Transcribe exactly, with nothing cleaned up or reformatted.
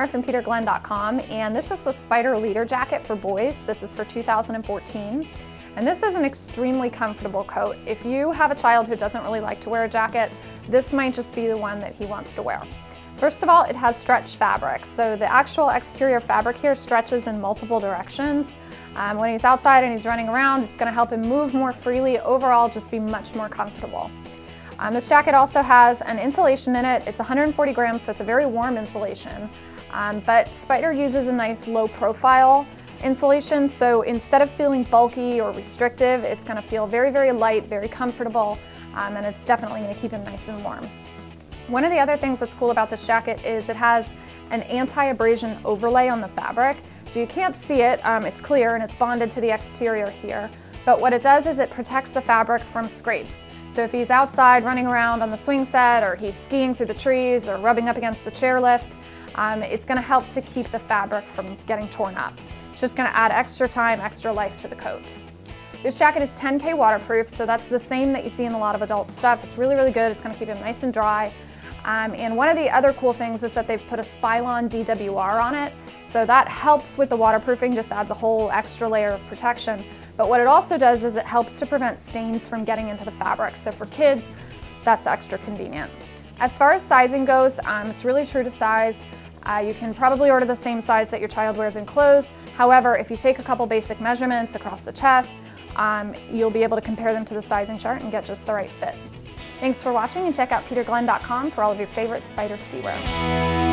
Connor from Peter Glenn dot com, and this is the Spyder Leader Jacket for boys. This is for two thousand fourteen, and this is an extremely comfortable coat. If you have a child who doesn't really like to wear a jacket, this might just be the one that he wants to wear. First of all, it has stretch fabric, so the actual exterior fabric here stretches in multiple directions. Um, when he's outside and he's running around, it's going to help him move more freely. Overall, just be much more comfortable. Um, this jacket also has an insulation in it. It's one hundred forty grams, so it's a very warm insulation. Um, but Spyder uses a nice low profile insulation, so instead of feeling bulky or restrictive, it's going to feel very, very light, very comfortable, um, and it's definitely going to keep him nice and warm. One of the other things that's cool about this jacket is it has an anti-abrasion overlay on the fabric. So you can't see it, um, it's clear and it's bonded to the exterior here. But what it does is it protects the fabric from scrapes. So if he's outside running around on the swing set, or he's skiing through the trees, or rubbing up against the chairlift, um, it's going to help to keep the fabric from getting torn up. It's just going to add extra time, extra life to the coat. This jacket is ten K waterproof, so that's the same that you see in a lot of adult stuff. It's really, really good. It's going to keep him nice and dry. Um, and one of the other cool things is that they've put a Spylon D W R on it. So that helps with the waterproofing, just adds a whole extra layer of protection. But what it also does is it helps to prevent stains from getting into the fabric. So for kids, that's extra convenient. As far as sizing goes, um, it's really true to size. Uh, you can probably order the same size that your child wears in clothes. However, if you take a couple basic measurements across the chest, um, you'll be able to compare them to the sizing chart and get just the right fit. Thanks for watching, and check out Peter Glenn dot com for all of your favorite Spyder ski wear.